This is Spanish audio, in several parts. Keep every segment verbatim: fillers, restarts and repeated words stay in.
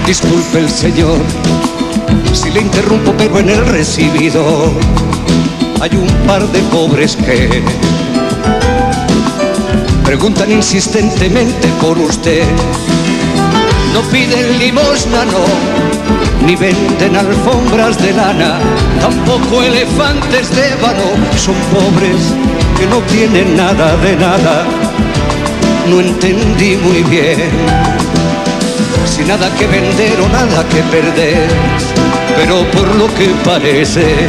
Disculpe el señor si le interrumpo, pero en el recibido hay un par de pobres que preguntan insistentemente por usted. No piden limosna, no, ni venden alfombras de lana, tampoco elefantes de ébano. Son pobres que no tienen nada de nada. No entendí muy bien, sin nada que vender o nada que perder, pero por lo que parece,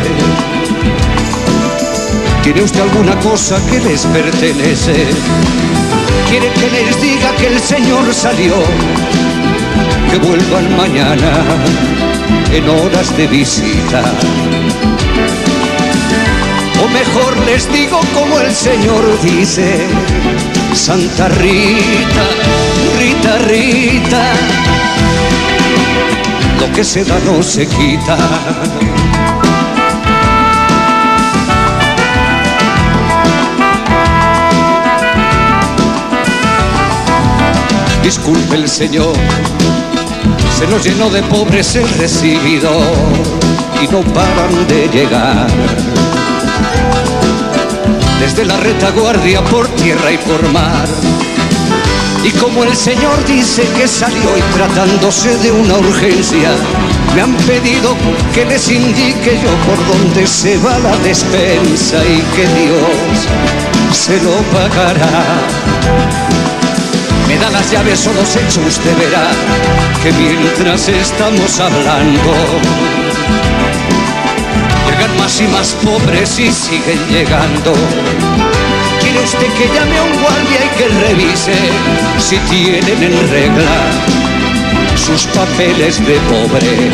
¿tiene usted alguna cosa que les pertenece? ¿Quiere que les diga que el señor salió? Que vuelvan mañana en horas de visita. O mejor les digo como el señor dice: Santa Rita, Rita, Rita, lo que se da no se quita. Disculpe el señor, se nos llenó de pobres el recibidor y no paran de llegar. Desde la retaguardia por tierra y por mar. Y como el señor dice que salió y tratándose de una urgencia, me han pedido que les indique yo por dónde se va la despensa y que Dios se lo pagará. Me da las llaves o los hechos, usted verá que mientras estamos hablando llegan más y más pobres y siguen llegando. ¿Quiere usted que llame a un guardia y que revise si tienen en regla sus papeles de pobre?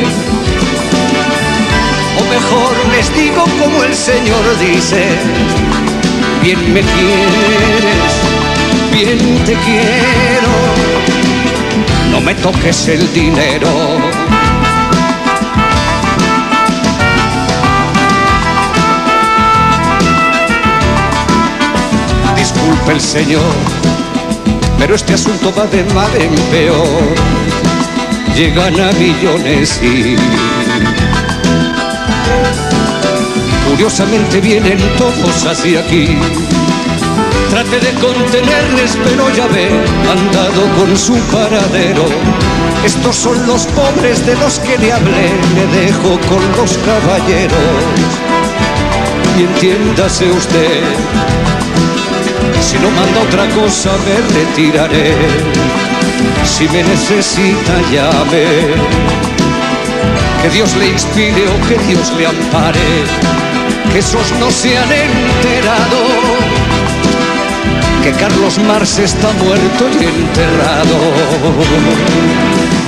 O mejor les digo como el señor dice: bien me quieres, bien te quiero, no me toques el dinero. Disculpe el señor, pero este asunto va de mal en peor. Llegan a millones y curiosamente vienen todos hacia aquí. Trate de contenerles, pero ya ve, han dado con su paradero. Estos son los pobres de los que le hablé, me dejo con los caballeros. Y entiéndase usted, si no manda otra cosa me retiraré. Si me necesita llame, que Dios le inspire o que Dios le ampare, que esos no se han enterado que Carlos Marx está muerto y enterrado.